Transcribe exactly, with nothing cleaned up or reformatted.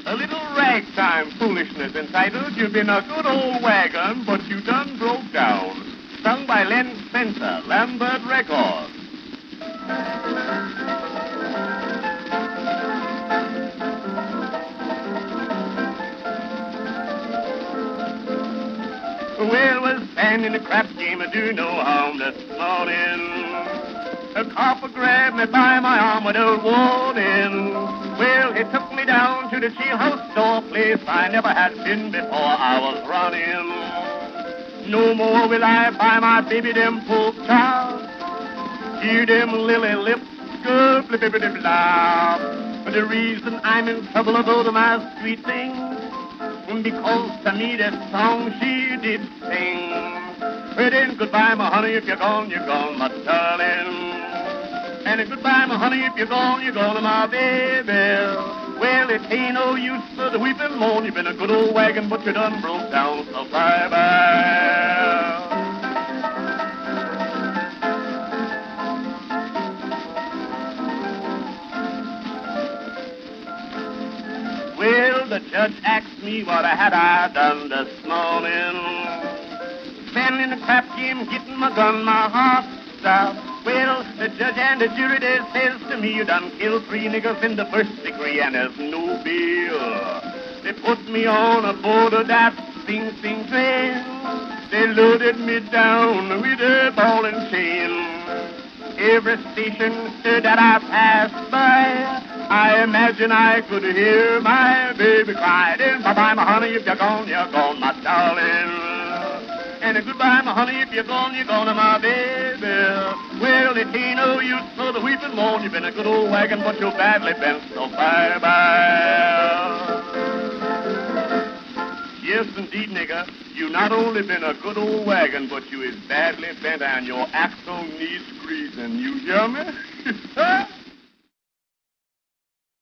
A little ragtime foolishness entitled You've Been a Good Old Wagon, But You Done Broke Down. Sung by Len Spencer, Lambert Records. Well, was standing a crap game, I do no harm this morning. A copper grabbed me by my arm without warning. Well, he took me down to the jailhouse door, place I never had been before I was running. No more will I buy my baby them pork chops. Hear them lily lips go flip flip flip laugh. But the reason I'm in trouble about my sweet thing, because to me that song she did sing. Well then, goodbye, my honey, if you're gone, you're gone, my darling. And goodbye, my honey, if you're gone, you're gone, my baby. Well, it ain't no use for the weeping moan. You've been a good old wagon, but you done broke down, so bye-bye. Well, the judge asked me what I had I done this morning. Standing in the crap game, getting my gun, my heart stopped. Well, the judge and the jury, they says to me, you done killed three niggers in the first degree, and there's no bail. They put me on a board of that Sing Sing train. They loaded me down with a ball and chain. Every station that I passed by, I imagine I could hear my baby cry. Then bye-bye, my honey, if you're gone, you're gone, my darling. And goodbye, my honey, if you're gone, you're gone, my baby. Well, it ain't no use for the weeping moan. You've been a good old wagon, but you're badly bent, so bye-bye. Yes, indeed, nigger, you not only been a good old wagon, but you is badly bent, and your axle needs greasing. You hear me?